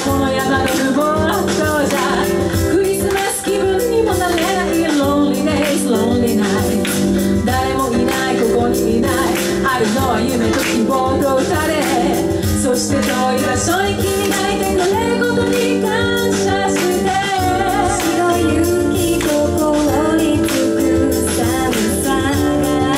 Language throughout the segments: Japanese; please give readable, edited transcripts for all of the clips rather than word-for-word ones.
この山の不法そうじゃクリスマス気分にもなれない Lonely days, lonely nights 誰もいないここにいないあるのは夢と希望と歌でそして遠い場所に君がいてくれることに感謝して白い雪心につく寒さが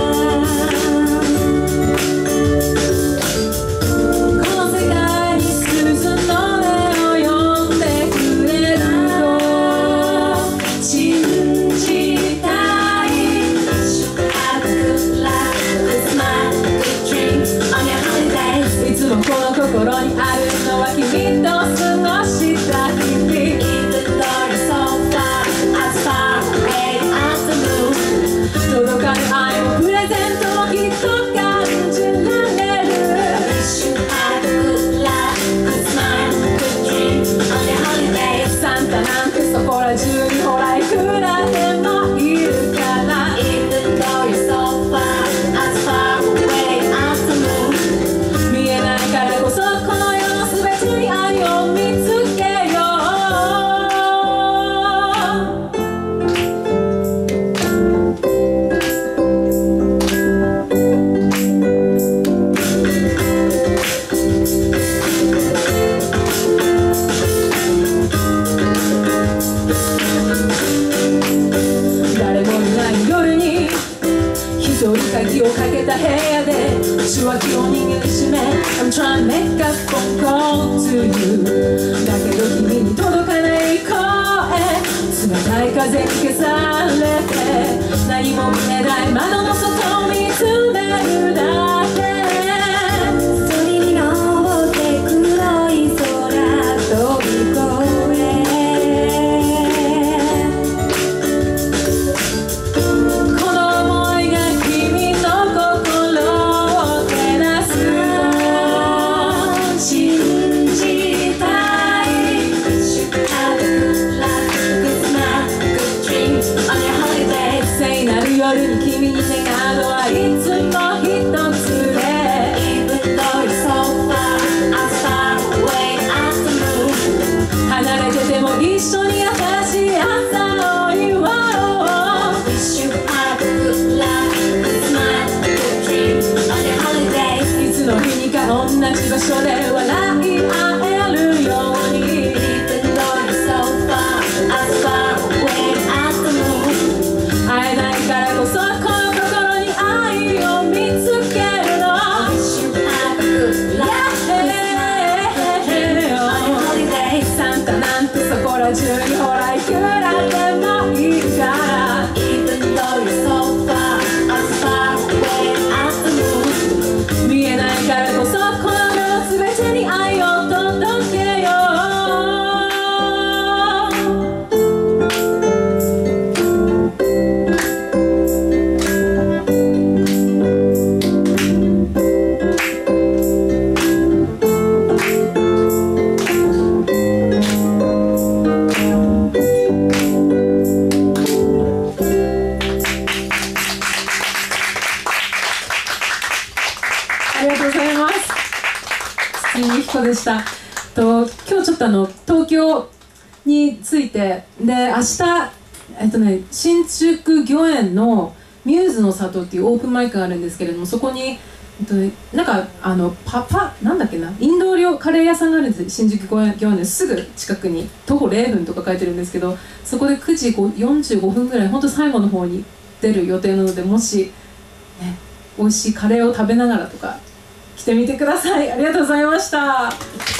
この世界に鈴の音を呼んでくれると信じたい Have a good life, good smile, good dreams on your holidays いつもこの心にあるのは君と過ごした日々 Even though you're so far, as far away as the moon 届かぬ愛もプレゼントもきっと感じられる Wish you had a good life, good smile, good dreams on your holidays サンタなんてそこら中にほらいくらでもいるから Even though you're so far, as far away as the moon 見えないからこそこの世の全てに愛を見つけよう誰もいない夜に一人鍵をかけた部屋で受話器を握りしめ I'm trying to make a phone call to you だけど君に届かない声冷たい風に消されて何も見えない窓の外を見つめるだけ空に登って黒い空飛び越えこの想いが君の心を照らすと信じたい Should have a good life, good smile, good dreams on your holidays 聖なる夜に君に願うのはいつも一つで Even though you're so far, as far away as the moon 離れてても一緒に新しい朝を祝おう Wish you had a good life, good smile, good dreams on your holidays いつの日にか同じ場所で笑い合えるように Even though you're so far, as far away as the moon 会えないからこそこの心に愛を見つけるの Wish you had a good life, good smile, good dreams on your holidays サンタなんてそこら中にほらいくらでもいるから Even though you're so far, as far away as the moon 見えないからこそこの世の全てに愛を届けようありがとうございます。堤由紀子でした。今日ちょっと東京についてで明日新宿御苑のミューズの里っていうオープンマイクがあるんですけれどもそこになんかなんだっけなインド料カレー屋さんがあるんです新宿御苑ですぐ近くに徒歩0分とか書いてるんですけどそこで9時45分ぐらい本当最後の方に出る予定なのでもし、ね、美味しいカレーを食べながらとか来てみてください。ありがとうございました。